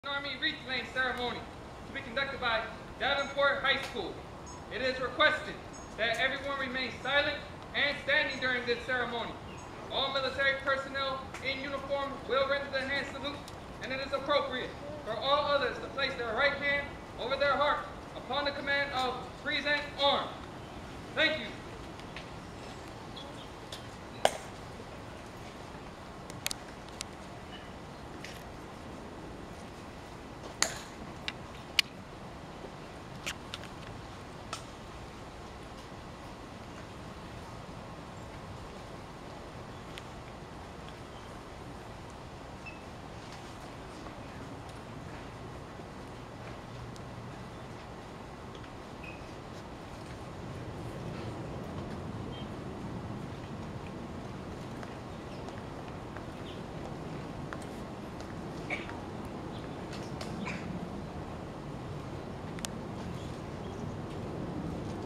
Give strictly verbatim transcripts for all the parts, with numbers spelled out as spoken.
Army wreath laying ceremony to be conducted by Davenport High School. It is requested that everyone remain silent and standing during this ceremony. All military personnel in uniform will render the hand salute, and it is appropriate for all others to place their right hand over their heart upon the command of present arms. Thank you.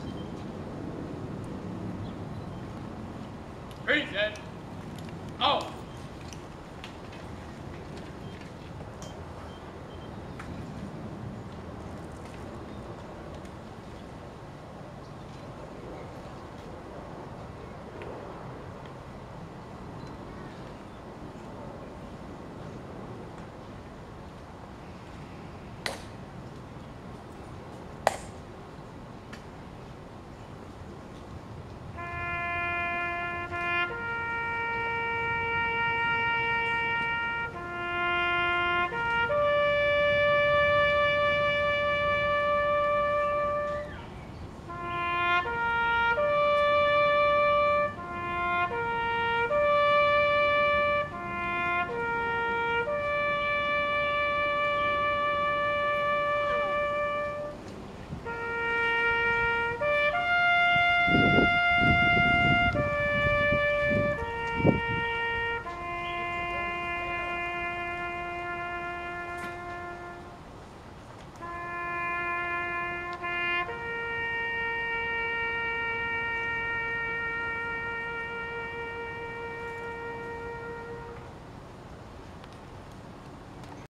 Present. Oh.